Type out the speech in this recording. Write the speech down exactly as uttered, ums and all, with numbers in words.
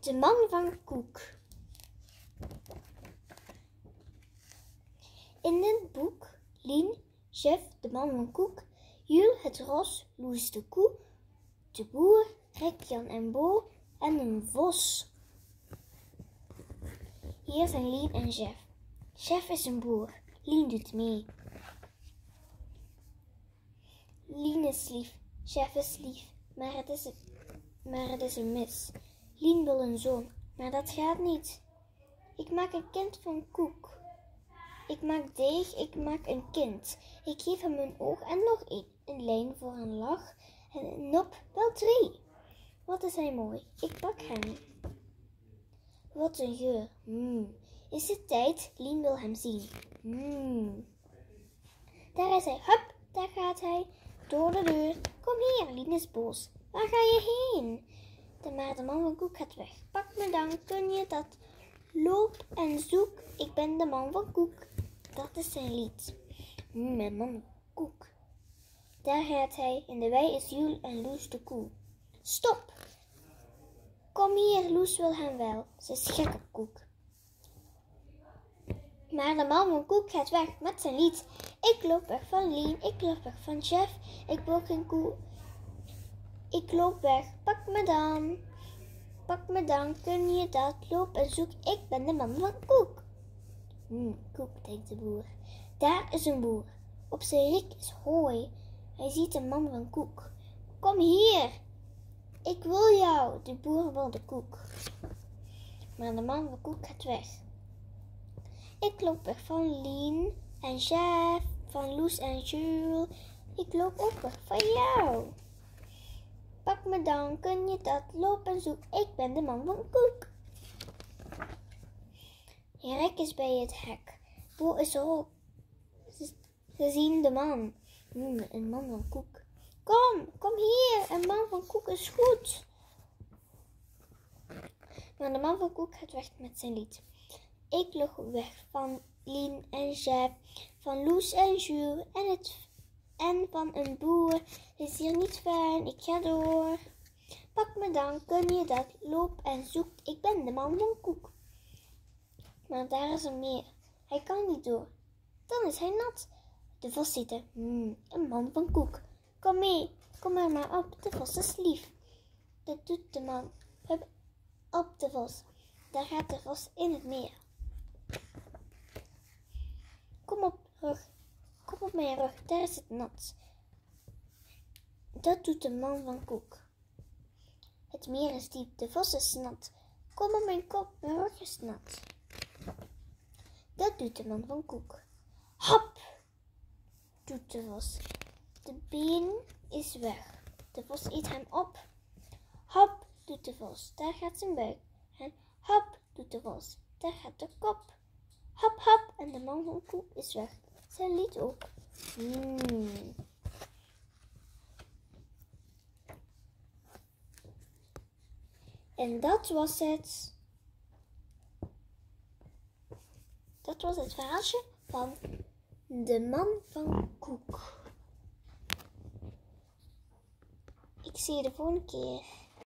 De man van Koek. In het boek Lien, Chef, de man van Koek, Jules het ros, Loes de koe, de boer, Rek, Jan en Bo en een vos. Hier zijn Lien en Chef. Chef is een boer. Lien doet mee. Lien is lief. Chef is lief. Maar het is, maar het is een mis. Lien wil een zoon. Maar dat gaat niet. Ik maak een kind van Koek. Ik maak deeg. Ik maak een kind. Ik geef hem een oog en nog één. Een lijn voor een lach. En een nop. Wel drie. Wat is hij mooi. Ik pak hem. Wat een geur. Mm. Is het tijd? Lien wil hem zien. Mm. Daar is hij. Hup, daar gaat hij. Door de deur. Kom hier, Lien is boos. Waar ga je heen? De, maar de man van Koek gaat weg. Pak me dan, kun je dat? Loop en zoek, ik ben de man van Koek. Dat is zijn lied. Mm, mijn man van Koek. Daar gaat hij. In de wei is Jules en Loes de koe. Stop! Kom hier, Loes wil hem wel. Ze is gek op Koek. Maar de man van Koek gaat weg met zijn lied. Ik loop weg van Lien, ik loop weg van Chef. Ik wil geen koe. Ik loop weg, pak me dan. Pak me dan, kun je dat? Loop en zoek, ik ben de man van Koek. Hmm, Koek, denkt de boer. Daar is een boer. Op zijn rik is hooi. Hij ziet de man van Koek. Kom hier. Ik wil jou. De boer wil de koek. Maar de man van Koek gaat weg. Ik loop weg van Lien en Chef, van Loes en Jules. Ik loop ook weg van jou. Pak me dan, kun je dat? Loop en zoek, ik ben de man van Koek. Rek is bij het hek. Bo is erop. Ze zien de man. Hmm, een man van Koek. Kom, kom hier, een man van Koek is goed. Maar de man van Koek gaat weg met zijn lied. Ik loop weg van Lien en Chef, van Loes en Jules en, het, en van een boer. Is hier niet fijn, ik ga door. Pak me dan, kun je dat? Loop en zoek, ik ben de man van Koek. Maar daar is een meer, hij kan niet door. Dan is hij nat. De vos ziet er, hmm, een man van Koek. Kom mee, kom er maar op, de vos is lief. Dat doet de man, hup, op de vos. Daar gaat de vos in het meer. Kom op rug, kom op mijn rug, daar is het nat. Dat doet de man van Koek. Het meer is diep, de vos is nat. Kom op mijn kop, mijn rug is nat. Dat doet de man van Koek. Hop, doet de vos. De been is weg. De vos eet hem op. Hop, doet de vos. Daar gaat zijn buik. En hop, doet de vos. Daar gaat de kop. Hop, hop. En de man van Koek is weg. Zijn lied ook. Mm. En dat was het. Dat was het verhaaltje van de man van Koek. Ik zie je de volgende keer.